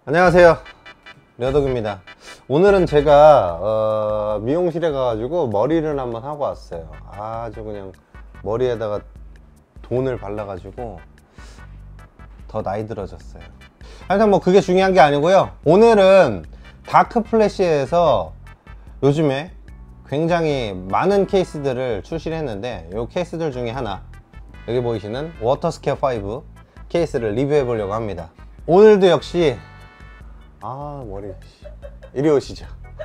안녕하세요, 려덕입니다. 오늘은 제가 미용실에 가가지고 머리를 한번 하고 왔어요. 아주 그냥 머리에다가 돈을 발라가지고 더 나이 들어졌어요. 하여튼 뭐 그게 중요한 게 아니고요. 오늘은 다크 플래시에서 요즘에 굉장히 많은 케이스들을 출시를 했는데, 이 케이스들 중에 하나, 여기 보이시는 워터스퀘어 5 케이스를 리뷰해 보려고 합니다. 오늘도 역시 머리, 이리 오시죠.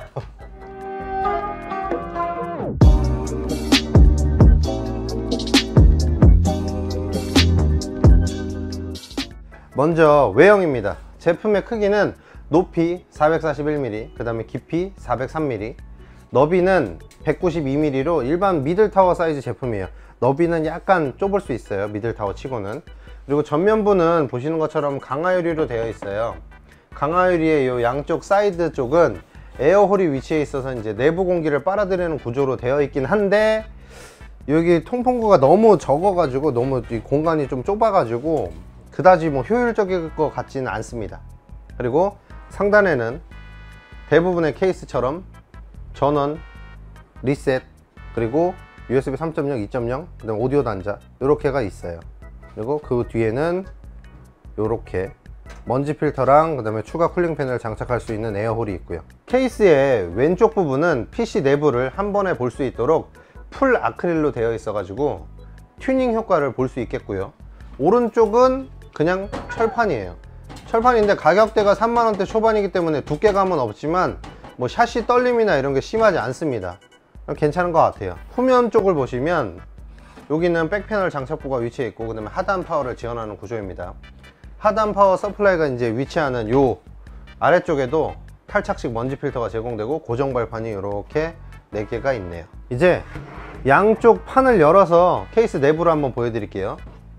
먼저 외형입니다. 제품의 크기는 높이 441mm, 그 다음에 깊이 403mm, 너비는 192mm로 일반 미들타워 사이즈 제품이에요. 너비는 약간 좁을 수 있어요, 미들타워 치고는. 그리고 전면부는 보시는 것처럼 강화유리로 되어 있어요. 강화유리의 이 양쪽 사이드 쪽은 에어홀이 위치해 있어서 이제 내부 공기를 빨아들이는 구조로 되어 있긴 한데, 여기 통풍구가 너무 적어가지고, 너무 이 공간이 좀 좁아가지고 그다지 뭐 효율적일 것 같지는 않습니다. 그리고 상단에는 대부분의 케이스처럼 전원, 리셋, 그리고 USB 3.0, 2.0, 그 다음 오디오 단자 이렇게가 있어요. 그리고 그 뒤에는 이렇게 먼지 필터랑 그 다음에 추가 쿨링 팬을 장착할 수 있는 에어홀이 있고요. 케이스의 왼쪽 부분은 PC 내부를 한 번에 볼 수 있도록 풀 아크릴로 되어 있어 가지고 튜닝 효과를 볼 수 있겠고요. 오른쪽은 그냥 철판이에요. 철판인데 가격대가 3만원대 초반이기 때문에 두께감은 없지만 뭐 샷시 떨림이나 이런 게 심하지 않습니다. 괜찮은 것 같아요. 후면 쪽을 보시면 여기는 백패널 장착부가 위치해 있고, 그 다음에 하단 파워를 지원하는 구조입니다. 하단 파워 서플라이가 이제 위치하는 요 아래쪽에도 탈착식 먼지 필터가 제공되고, 고정 발판이 이렇게 4개가 있네요. 이제 양쪽 판을 열어서 케이스 내부를 한번 보여드릴게요.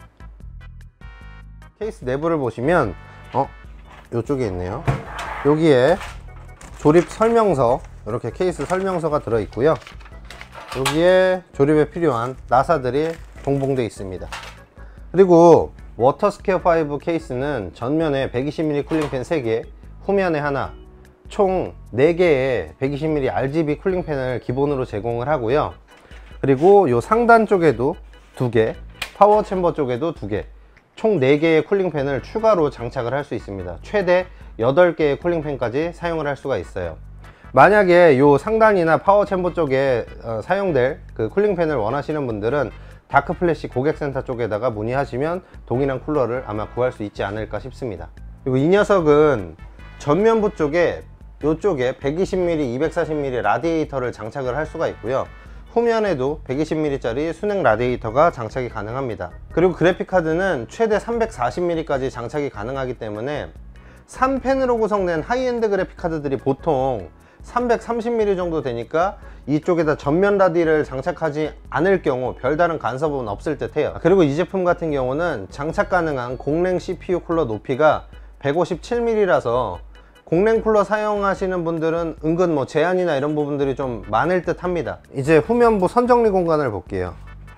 케이스 내부를 보시면 요쪽에 있네요. 여기에 조립 설명서, 이렇게 케이스 설명서가 들어 있고요. 여기에 조립에 필요한 나사들이 동봉되어 있습니다. 그리고 워터스퀘어 5 케이스는 전면에 120mm 쿨링팬 3개, 후면에 하나, 총 4개의 120mm RGB 쿨링팬을 기본으로 제공을 하고요. 그리고 요 상단 쪽에도 2개, 파워 챔버 쪽에도 2개, 총 4개의 쿨링팬을 추가로 장착을 할 수 있습니다. 최대 8개의 쿨링팬까지 사용을 할 수가 있어요. 만약에 요 상단이나 파워 챔버 쪽에 사용될 그 쿨링팬을 원하시는 분들은 다크플래시 고객센터 쪽에다가 문의하시면 동일한 쿨러를 아마 구할 수 있지 않을까 싶습니다. 그리고 이 녀석은 전면부 쪽에 요쪽에 120mm, 240mm 라디에이터를 장착을 할 수가 있고요. 후면에도 120mm 짜리 순행 라디에이터가 장착이 가능합니다. 그리고 그래픽카드는 최대 340mm까지 장착이 가능하기 때문에 3펜으로 구성된 하이엔드 그래픽카드들이 보통 330mm 정도 되니까 이쪽에다 전면 라디를 장착하지 않을 경우 별다른 간섭은 없을 듯 해요. 그리고 이 제품 같은 경우는 장착 가능한 공랭 CPU 쿨러 높이가 157mm라서 공랭 쿨러 사용하시는 분들은 은근 뭐 제한이나 이런 부분들이 좀 많을 듯 합니다. 이제 후면부 선정리 공간을 볼게요.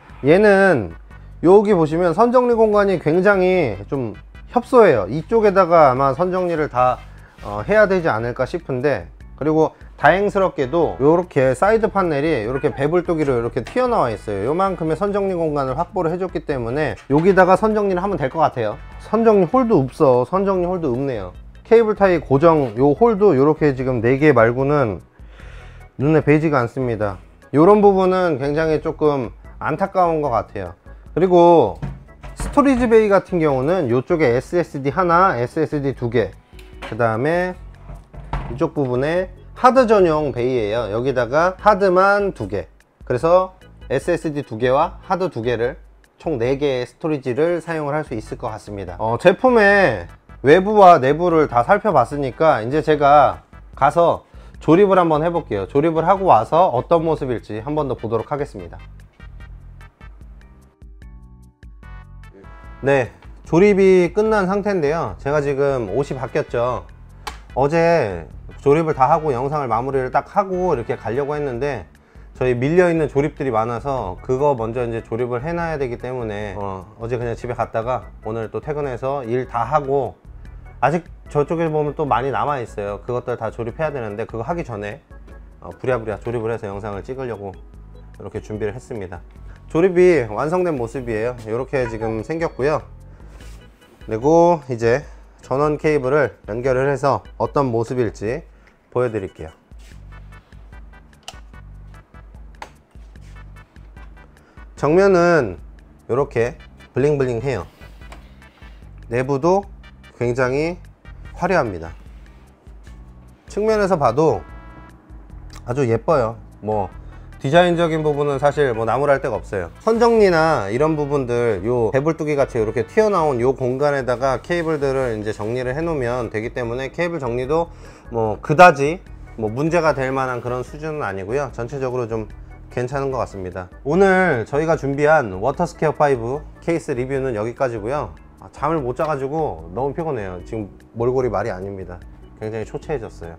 얘는 여기 보시면 선정리 공간이 굉장히 좀 협소해요. 이쪽에다가 아마 선정리를 다 해야 되지 않을까 싶은데, 그리고 다행스럽게도 이렇게 사이드 판넬이 이렇게 배불뚝이로 이렇게 튀어나와 있어요. 요만큼의 선정리 공간을 확보를 해줬기 때문에 여기다가 선정리를 하면 될 것 같아요. 선정리 홀도 없어. 선정리 홀도 없네요. 케이블 타이 고정 요 홀도 이렇게 지금 4개 말고는 눈에 보이지가 않습니다. 이런 부분은 굉장히 조금 안타까운 것 같아요. 그리고 스토리지 베이 같은 경우는 이쪽에 SSD 하나, SSD 2개, 그 다음에 이쪽 부분에 하드 전용 베이예요. 여기다가 하드만 2개, 그래서 SSD 2개와 하드 2개를 총 4개의 스토리지를 사용을 할 수 있을 것 같습니다. 제품의 외부와 내부를 다 살펴봤으니까 이제 제가 가서 조립을 한번 해볼게요. 조립을 하고 와서 어떤 모습일지 한 번 더 보도록 하겠습니다. 네, 조립이 끝난 상태인데요. 제가 지금 옷이 바뀌었죠. 어제 조립을 다 하고 영상을 마무리를 딱 하고 이렇게 가려고 했는데, 저희 밀려있는 조립들이 많아서 그거 먼저 이제 조립을 해놔야 되기 때문에 어제 그냥 집에 갔다가 오늘 또 퇴근해서 일 다 하고, 아직 저쪽에 보면 또 많이 남아 있어요. 그것들 다 조립해야 되는데 그거 하기 전에 부랴부랴 조립을 해서 영상을 찍으려고 이렇게 준비를 했습니다. 조립이 완성된 모습이에요. 이렇게 지금 생겼고요. 그리고 이제 전원 케이블을 연결을 해서 어떤 모습일지 보여드릴게요. 정면은 이렇게 블링블링 해요. 내부도 굉장히 화려합니다. 측면에서 봐도 아주 예뻐요. 뭐 디자인적인 부분은 사실 뭐 나무랄 데가 없어요. 선 정리나 이런 부분들, 요 배불뚝이 같이 이렇게 튀어나온 요 공간에다가 케이블들을 이제 정리를 해 놓으면 되기 때문에 케이블 정리도 뭐 그다지 뭐 문제가 될 만한 그런 수준은 아니고요. 전체적으로 좀 괜찮은 것 같습니다. 오늘 저희가 준비한 워터스퀘어 5 케이스 리뷰는 여기까지고요. 잠을 못 자가지고 너무 피곤해요. 지금 몰골이 말이 아닙니다. 굉장히 초췌해졌어요.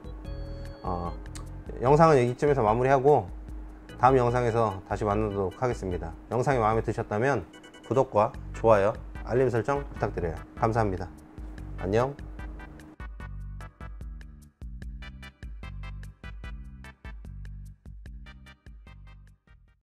영상은 여기쯤에서 마무리하고 다음 영상에서 다시 만나도록 하겠습니다. 영상이 마음에 드셨다면 구독과 좋아요, 알림 설정 부탁드려요. 감사합니다. 안녕.